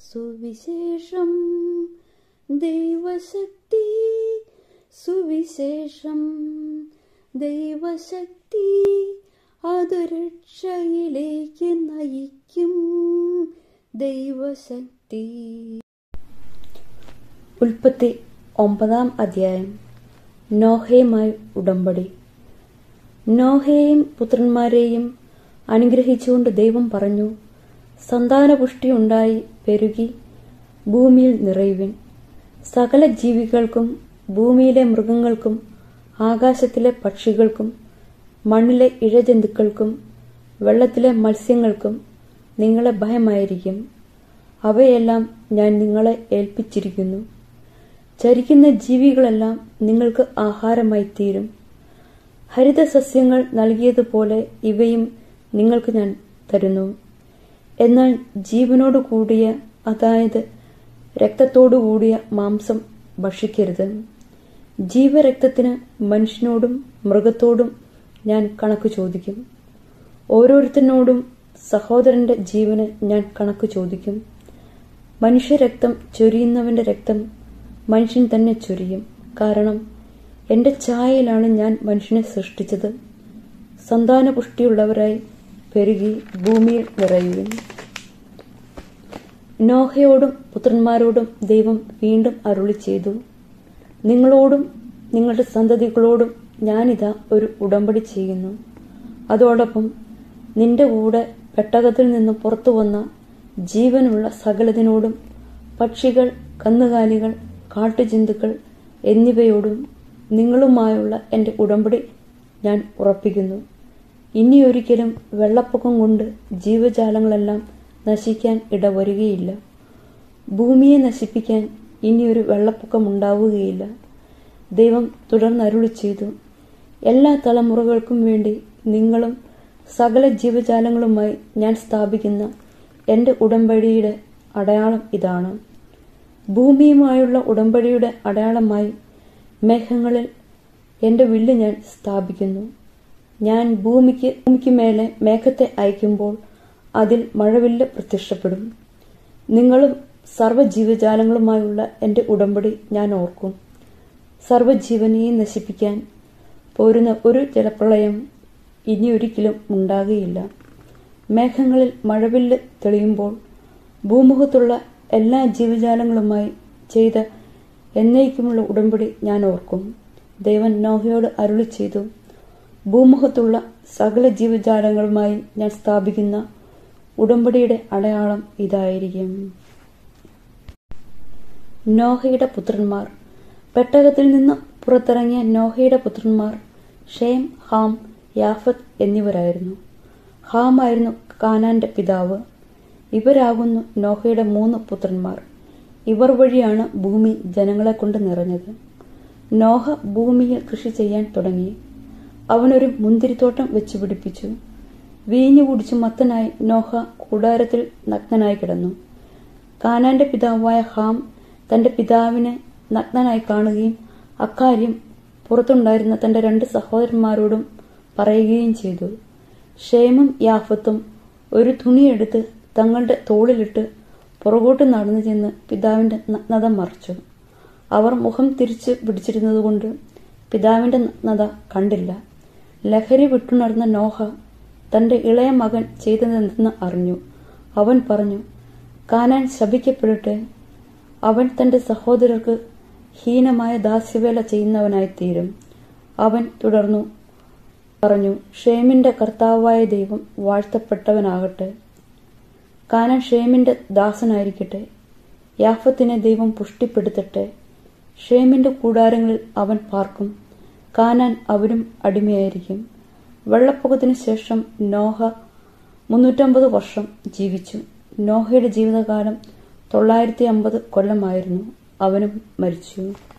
സുവിശേഷം ദൈവശക്തി, സുവിശേഷം ദൈവശക്തി, അത് രക്ഷയിലേക്ക് നയിക്കും ദൈവശക്തി. ഉൽപ്പത്തി 9 അധ്യായം. നോഹയുമായി ഉടമ്പടി. നോഹയെയും പുത്രന്മാരെയും അനുഗ്രഹിച്ചുകൊണ്ട് ദൈവം പറഞ്ഞു, സന്താനപുഷ്ടി ഉണ്ടായി പെരുകി ഭൂമിയിൽ നിറയുവിൻ. സകല ജീവികൾക്കും, ഭൂമിയിലെ മൃഗങ്ങൾക്കും, ആകാശത്തിലെ പക്ഷികൾക്കും, മണ്ണിലെ ഇഴജന്തുക്കൾക്കും, വെള്ളത്തിലെ മത്സ്യങ്ങൾക്കും നിങ്ങളെ ഭയമായിരിക്കും. അവയെല്ലാം ഞാൻ നിങ്ങളെ ഏൽപ്പിച്ചിരിക്കുന്നു. ചരിക്കുന്ന ജീവികളെല്ലാം നിങ്ങൾക്ക് ആഹാരമായി തീരും. ഹരിതസസ്യങ്ങൾ നൽകിയതുപോലെ ഇവയും നിങ്ങൾക്ക് ഞാൻ തരുന്നു. എന്നാൽ ജീവനോടു കൂടിയ, അതായത് രക്തത്തോടുകൂടിയ മാംസം ഭക്ഷിക്കരുത്. ജീവരക്തത്തിന് മനുഷ്യനോടും മൃഗത്തോടും ഞാൻ കണക്ക് ചോദിക്കും. ഓരോരുത്തരോടും സഹോദരന്റെ ജീവന് ഞാൻ കണക്ക് ചോദിക്കും. മനുഷ്യരക്തം ചൊരിയുന്നവന്റെ രക്തം മനുഷ്യൻ തന്നെ ചൊരിയും. കാരണം എന്റെ ഛായയിലാണ് ഞാൻ മനുഷ്യനെ സൃഷ്ടിച്ചത്. സന്താനപുഷ്ടിയുള്ളവരായി പെരുകി ഭൂമിയിൽ നിറയുവിൻ. നോഹയോടും പുത്രന്മാരോടും ദൈവം വീണ്ടും അരുളി ചെയ്തു, നിങ്ങളോടും നിങ്ങളുടെ സന്തതികളോടും ഞാനിതാ ഒരു ഉടമ്പടി ചെയ്യുന്നു. അതോടൊപ്പം നിന്റെ കൂടെ പെട്ടകത്തിൽ നിന്ന് പുറത്തു വന്ന ജീവനുള്ള സകലതിനോടും, പക്ഷികൾ, കന്നുകാലികൾ, കാട്ടുജന്തുക്കൾ എന്നിവയോടും നിങ്ങളുമായുള്ള എന്റെ ഉടമ്പടി ഞാൻ ഉറപ്പിക്കുന്നു. ഇനിയൊരിക്കലും വെള്ളപ്പൊക്കം കൊണ്ട് ജീവജാലങ്ങളെല്ലാം നശിക്കാൻ ഇടവരുകയില്ല. ഭൂമിയെ നശിപ്പിക്കാൻ ഇനിയൊരു വെള്ളപ്പൊക്കം ഉണ്ടാവുകയില്ല. ദൈവം തുടർന്നരുളി ചെയ്തു, എല്ലാ തലമുറകൾക്കും വേണ്ടി നിങ്ങളും സകല ജീവജാലങ്ങളുമായി ഞാൻ സ്ഥാപിക്കുന്ന എന്റെ ഉടമ്പടിയുടെ അടയാളം ഇതാണ്. ഭൂമിയുമായുള്ള ഉടമ്പടിയുടെ അടയാളമായി മേഘങ്ങളിൽ എന്റെ വില്ല് ഞാൻ സ്ഥാപിക്കുന്നു. ഞാൻ ഭൂമിക്ക് മേലെ മേഘത്തെ അയക്കുമ്പോൾ അതിൽ മഴവില്ല് പ്രത്യക്ഷപ്പെടും. നിങ്ങളും സർവ്വജീവജാലങ്ങളുമായുള്ള എന്റെ ഉടമ്പടി ഞാൻ ഓർക്കും. സർവ്വജീവനെയും നശിപ്പിക്കാൻ പോരുന്ന ഒരു ജലപ്രളയം ഇനിയൊരിക്കലും ഉണ്ടാകുകയില്ല. മേഘങ്ങളിൽ മഴവില്ല് തെളിയുമ്പോൾ ഭൂമുഖത്തുള്ള എല്ലാ ജീവജാലങ്ങളുമായി ചെയ്ത എന്നേക്കുമുള്ള ഉടമ്പടി ഞാൻ ഓർക്കും. ദൈവം നോഹയോട് അരുളി ചെയ്തു, ഭൂമുഖത്തുള്ള സകല ജീവജാലങ്ങളുമായി ഞാൻ സ്ഥാപിക്കുന്ന ഉടമ്പടിയുടെ അടയാളം ഇതായിരിക്കും. നോഹയുടെ പുത്രന്മാർ. പെട്ടകത്തിൽ നിന്ന് പുറത്തിറങ്ങിയ നോഹയുടെ പുത്രന്മാർ ഷേം, ഹാം, യാഫത്ത് എന്നിവരായിരുന്നു. ഹാം ആയിരുന്നു കാനാന്റെ പിതാവ്. ഇവരാകുന്നു നോഹയുടെ 3 പുത്രന്മാർ. ഇവർ വഴിയാണ് ഭൂമി ജനങ്ങളെ കൊണ്ട് നിറഞ്ഞത്. നോഹ ഭൂമിയിൽ കൃഷി ചെയ്യാൻ തുടങ്ങി. അവനൊരു മുന്തിരിത്തോട്ടം വെച്ച് പിടിപ്പിച്ചു. വീഞ്ഞു കുടിച്ചു മത്തനായി നോഹ കൂടാരത്തിൽ നഗ്നനായി കിടന്നു. കാനാന്റെ പിതാവായ ഹാം തന്റെ പിതാവിനെ നഗ്നനായി കാണുകയും അക്കാര്യം പുറത്തുണ്ടായിരുന്ന തന്റെ 2 സഹോദരന്മാരോടും പറയുകയും ചെയ്തു. ഷേമും യാഫത്തും ഒരു തുണിയെടുത്ത് തങ്ങളുടെ തോളിലിട്ട് പുറകോട്ട് നടന്നു ചെന്ന് പിതാവിന്റെ നഗ്നത മറച്ചു. അവർ മുഖം തിരിച്ചു പിടിച്ചിരുന്നതുകൊണ്ട് പിതാവിന്റെ നഗ്നത കണ്ടില്ല. ലഹരി വിട്ടുണർന്ന നോഹ തന്റെ ഇളയ മകൻ ചെയ്തതെന്തെന്ന് അറിഞ്ഞു. അവൻ പറഞ്ഞു, കാനാൻ ശപിക്കപ്പെടട്ടെ. അവൻ തന്റെ സഹോദരർക്ക് ഹീനമായ ദാസ്യവേല ചെയ്യുന്നവനായിത്തീരും. അവൻ തുടർന്നു പറഞ്ഞു, ഷേമിന്റെ കർത്താവായ ദൈവം വാഴ്ത്തപ്പെട്ടവനാകട്ടെ. കാനാൻ ഷേമിന്റെ ദാസനായിരിക്കട്ടെ. യാഫത്തിനെ ദൈവം പുഷ്ടിപ്പെടുത്തട്ടെ. ഷേമിന്റെ കൂടാരങ്ങളിൽ അവൻ പാർക്കും. കാനാൻ അവരും അടിമയായിരിക്കും. വെള്ളപ്പൊക്കത്തിനു ശേഷം നോഹ 350 വർഷം ജീവിച്ചു. നോഹയുടെ ജീവിതകാലം 950 കൊല്ലമായിരുന്നു. അവനും മരിച്ചു.